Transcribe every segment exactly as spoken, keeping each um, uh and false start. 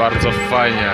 bardzo fajnie.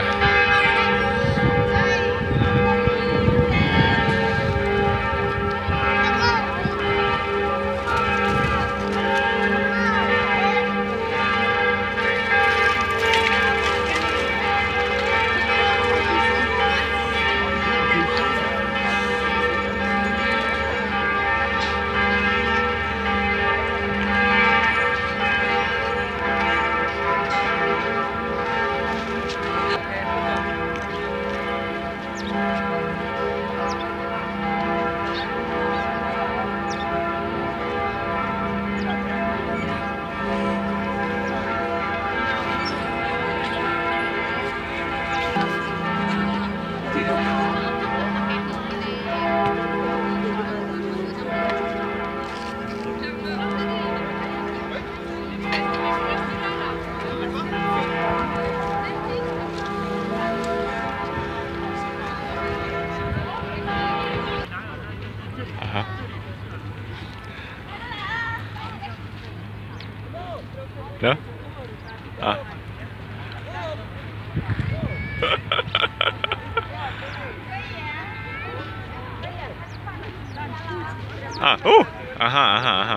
Aha. No? A. A, u! Aha, aha, aha.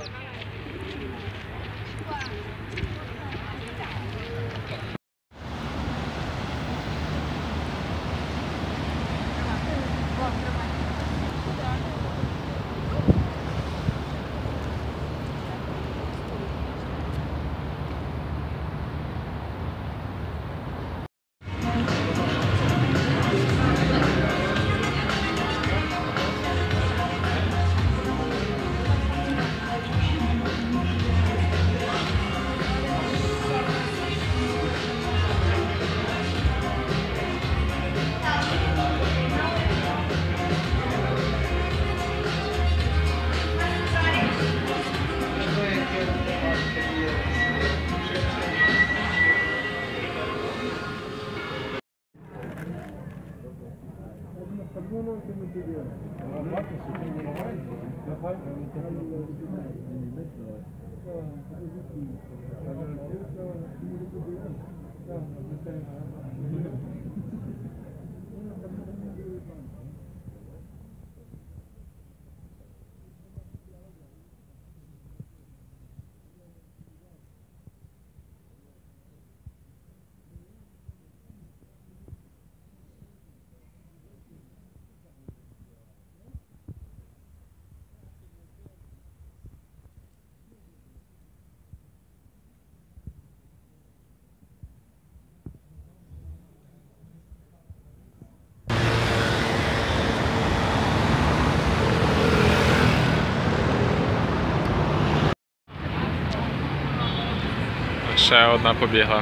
Ще одна побігла.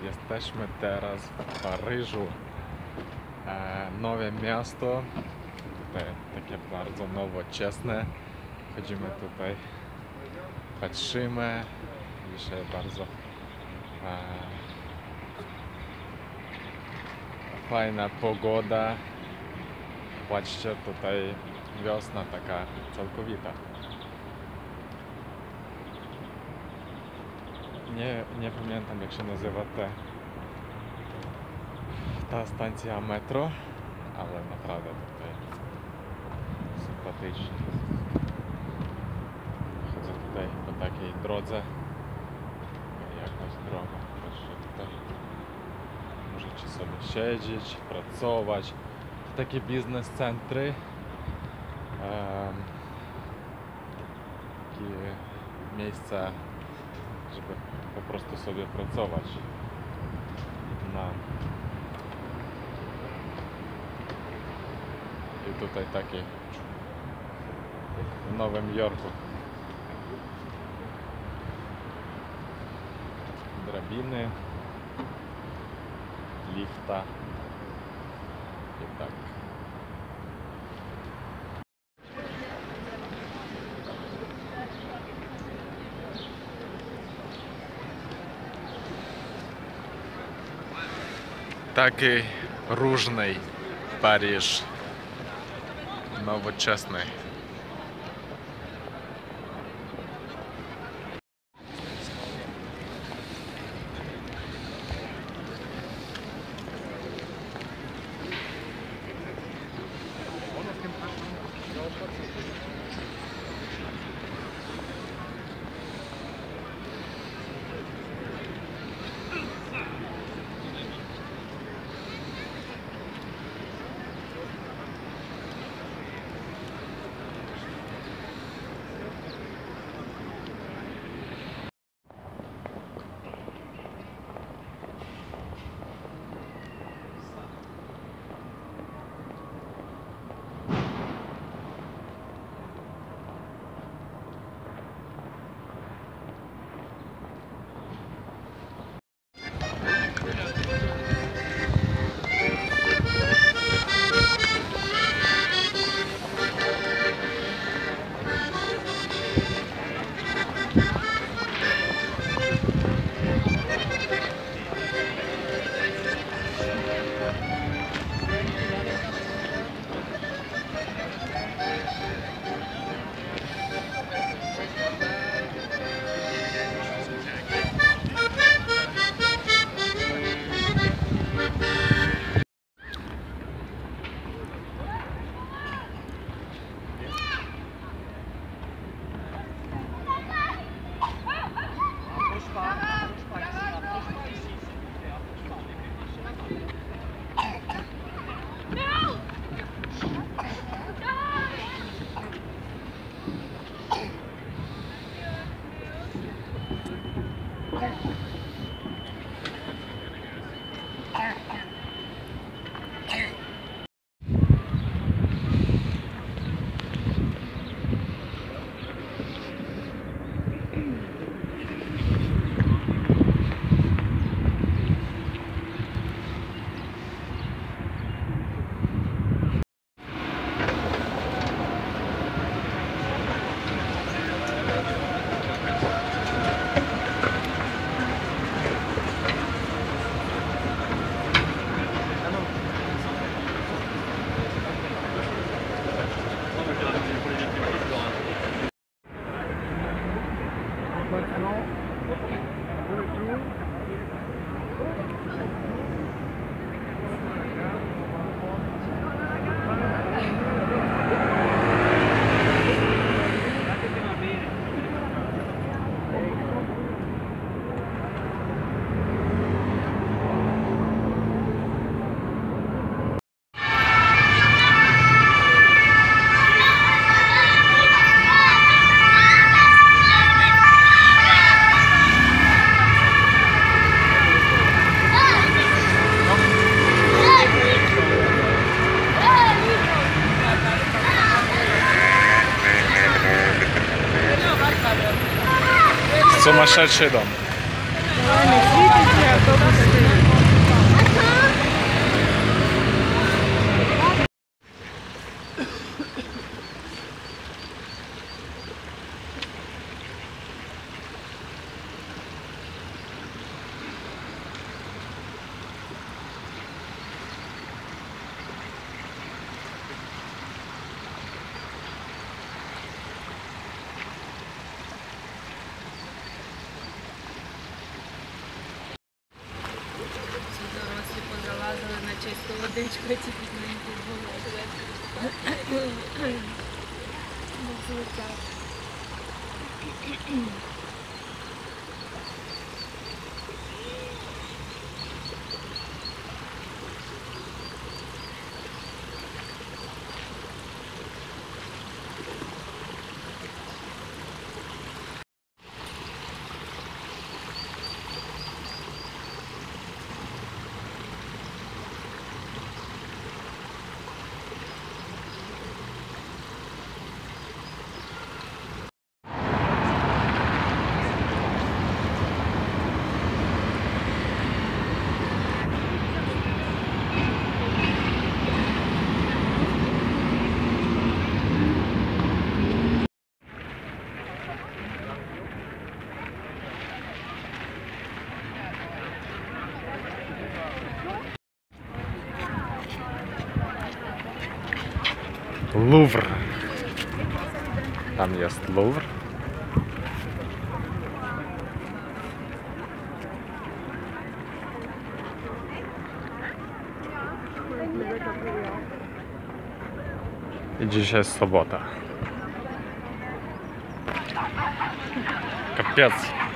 Jesteśmy teraz w Paryżu. E, nowe miasto. Tutaj takie bardzo nowoczesne. Chodzimy tutaj, patrzymy. Dzisiaj bardzo e, fajna pogoda. Patrzcie, tutaj wiosna taka całkowita. Nie, nie pamiętam, jak się nazywa te, ta stacja metro, ale naprawdę tutaj sympatycznie. Chodzę tutaj po takiej drodze. Jakaś droga. Proszę, tutaj możecie sobie siedzieć, pracować. To takie biznes centry. Um, takie miejsca, żeby po prostu sobie pracować na... I tutaj taki w Nowym Jorku. Drabiny, lifta i tak. Taki różny Paryż, nowoczesny. Сумасшедший дом. Не світиться, автобус чисто водичка, тільки маленький було. Золотяк. Лувр. Tam jest Louvre. I dzisiaj jest sobota. Kapiec.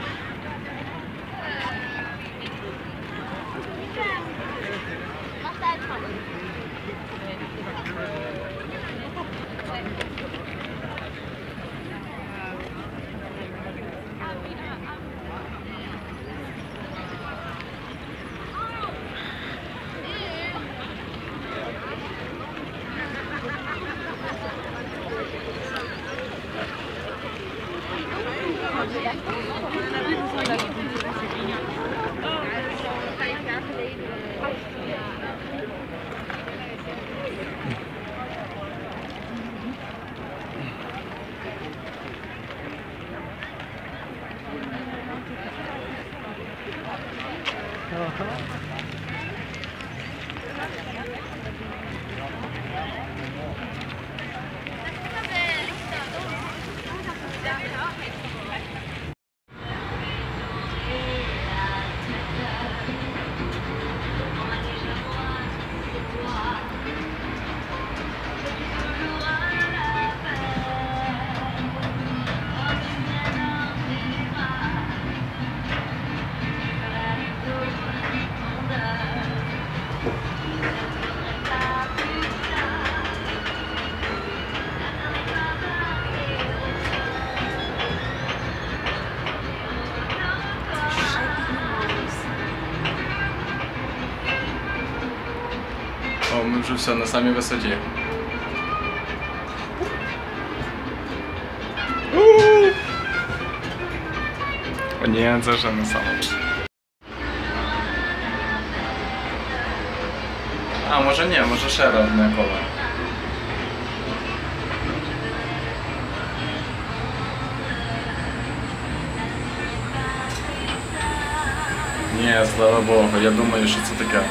О, мы уже все на самой высоте. O nie, це вже не саме. А, може ні, може ще одне коло. Ні, слава Богу, я думаю, що це таке.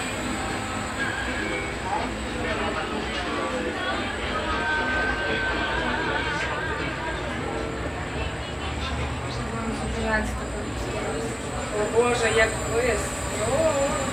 О Боже, як високо.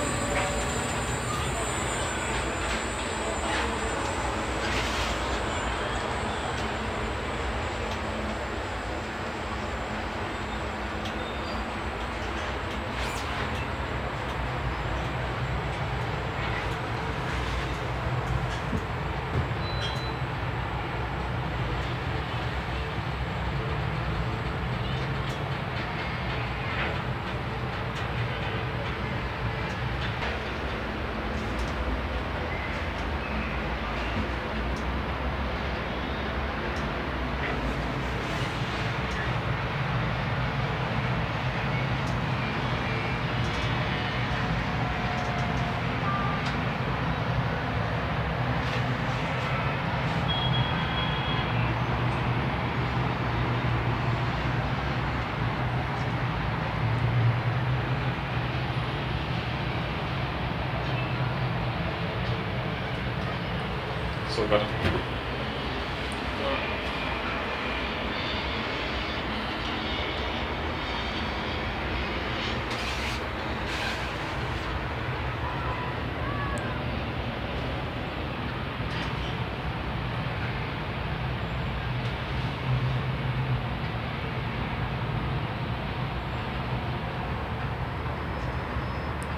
Супер.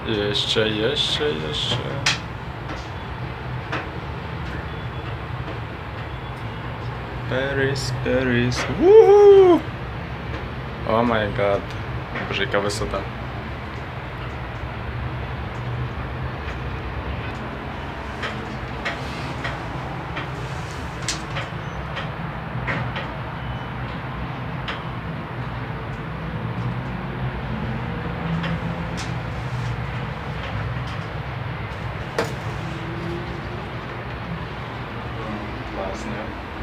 Jeszcze, jeszcze, jeszcze. Paris, Paris. Woohoo! Oh my god. Боже, яка висота. Класно.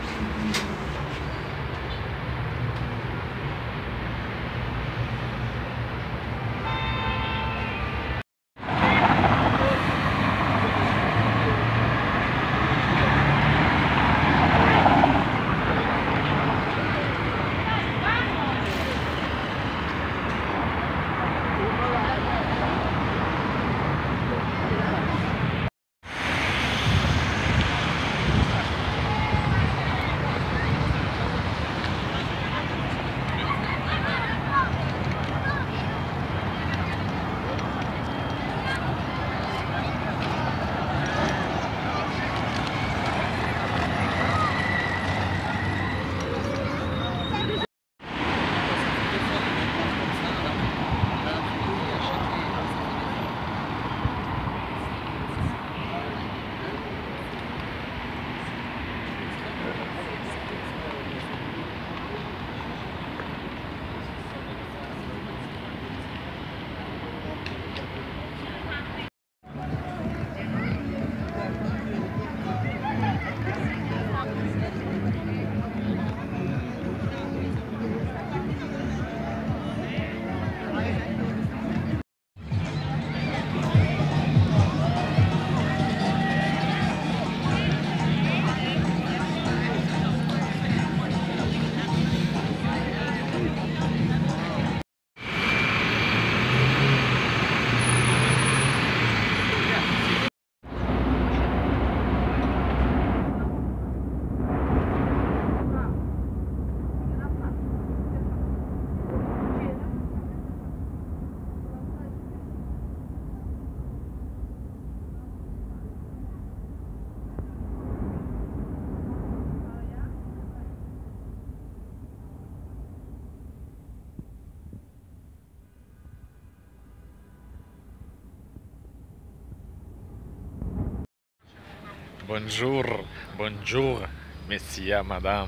Bonjour, bonjour, messia, madame.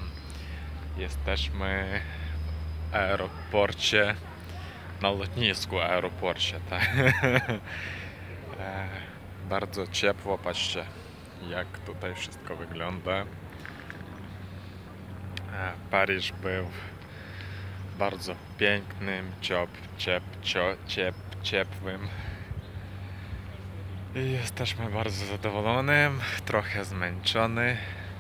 Jesteśmy w aeroporcie, na lotnisku aeroporcie, tak. E, Bardzo ciepło, patrzcie jak tutaj wszystko wygląda. E, Paryż był bardzo pięknym, ciep, ciep, cio, ciep, ciepłym. I jesteśmy bardzo zadowolonym, trochę zmęczony.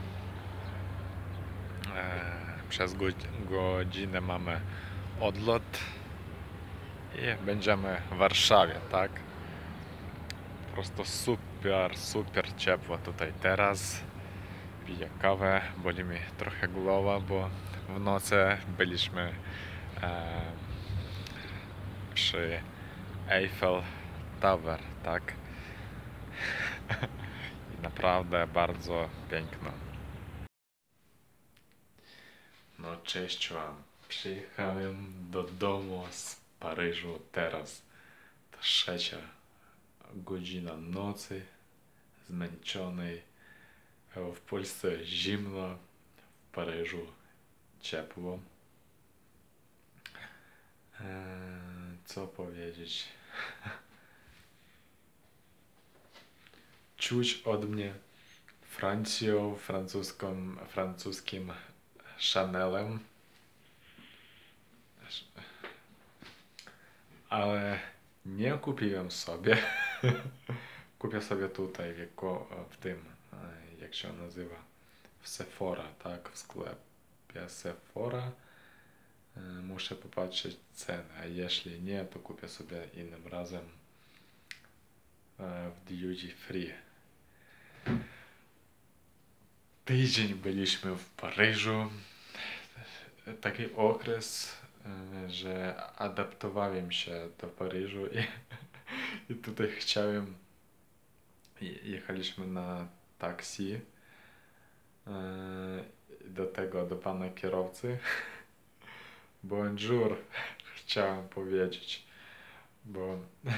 E, przez godz- godzinę mamy odlot i będziemy w Warszawie, tak? Po prostu super, super ciepło tutaj teraz. Piję kawę, boli mi trochę głowa, bo w nocy byliśmy e, przy Eiffel Tower, tak? I naprawdę bardzo piękno. No cześć wam. Przyjechałem do domu z Paryżu teraz. Trzecia godzina nocy. Zmęczony. W Polsce zimno. W Paryżu ciepło. Eee, co powiedzieć? Czuć od mnie Francją, francuską, francuskim Chanelem, ale nie kupiłem sobie. Kupię sobie tutaj jako w tym, jak się nazywa, w Sephora, tak, w sklepie Sephora. Muszę popatrzeć cenę, a jeśli nie, to kupię sobie innym razem w duty free. Tydzień byliśmy w Paryżu. Taki okres, że adaptowałem się do Paryżu i I tutaj chciałem, je- jechaliśmy na taksi e, do tego, do pana kierowcy. Bonjour, chciałem powiedzieć, bo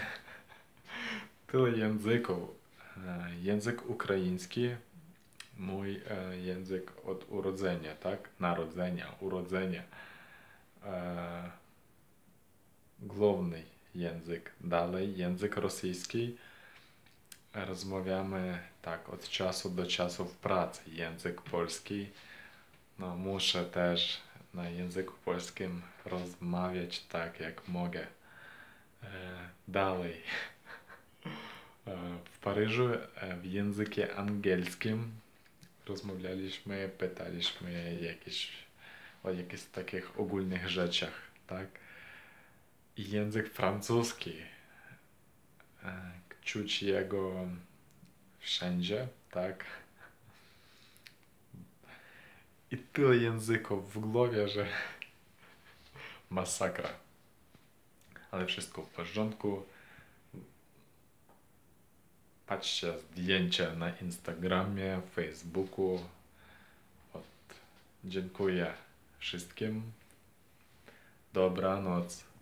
tyle języków. E, Język ukraiński, mój e, język od urodzenia, tak? Narodzenia, urodzenia. E, Główny język. Dalej język rosyjski. Rozmawiamy tak od czasu do czasu w pracy. Język polski. No muszę też na języku polskim rozmawiać tak jak mogę. E, dalej. E, w Paryżu e, w języku angielskim rozmawialiśmy, pytaliśmy jakieś, o jakichś takich ogólnych rzeczach, tak? I język francuski. E, czuć jego wszędzie, tak? I tyle języków w głowie, że masakra. Ale wszystko w porządku. Patrzcie zdjęcia na Instagramie, Facebooku. Od... Dziękuję wszystkim. Dobranoc.